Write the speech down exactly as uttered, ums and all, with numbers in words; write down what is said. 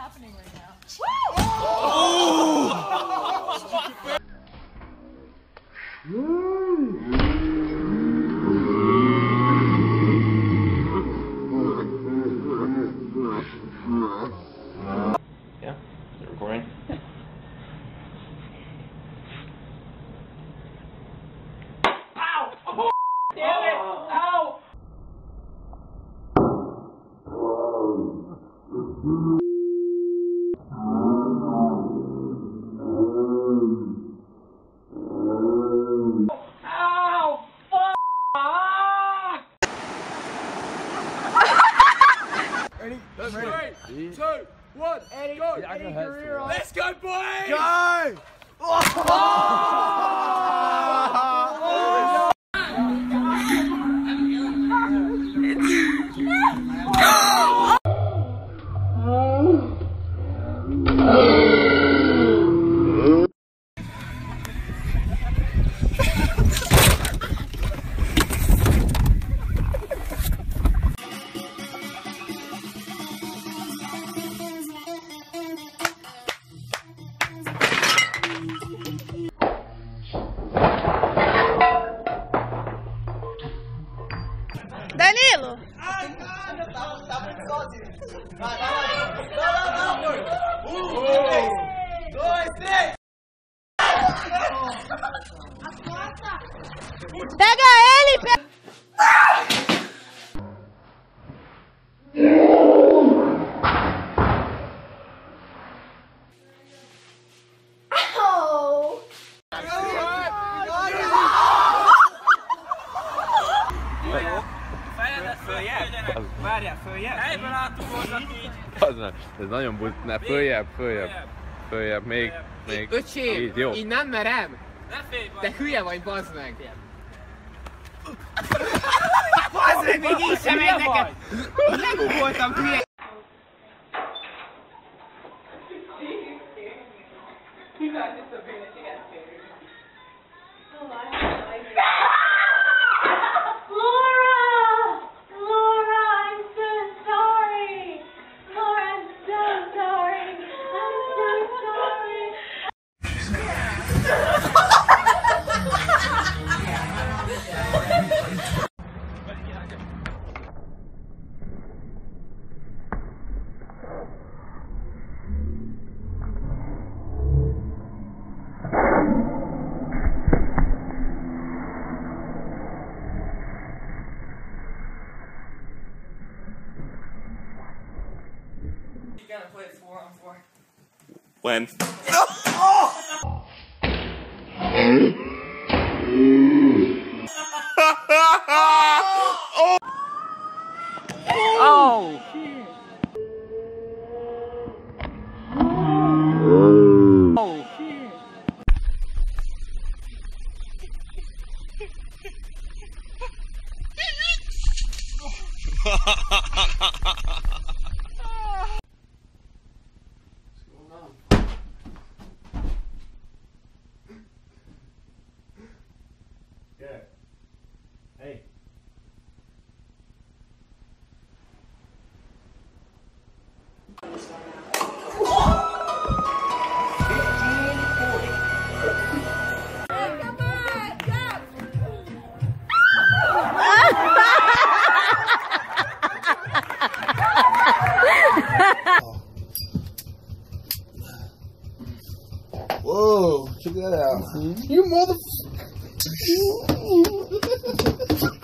happening right now. Yeah, is it recording? Ow! Oh, damn it! Ow! Ow! Fuck! Ah! Ready? Let's Ready. Three, two, one, Eddie, go! yeah, Eddie career on. Let's go, boys! Go! Oh! Danilo! Ai, cara, tá, tá muito sozinho. Vai, vai, vai. Não, não, não. Um, dois, três. Pega ele! Pega... Várjál, följebb! Helyben látunk hozzak így! Az nem, ez nagyon buzd, ne, följebb, följebb, följebb, még, még, Öcsém, így, jó. így nem merem! Ne félj, Te hülye vagy, bazd meg! Bazd meg, még így sem megy neked! Legugoltam, hülye! You gotta play it four on four. When? Oh! Oh! Yeah. Hey. Whoa, check that out. You motherfucker.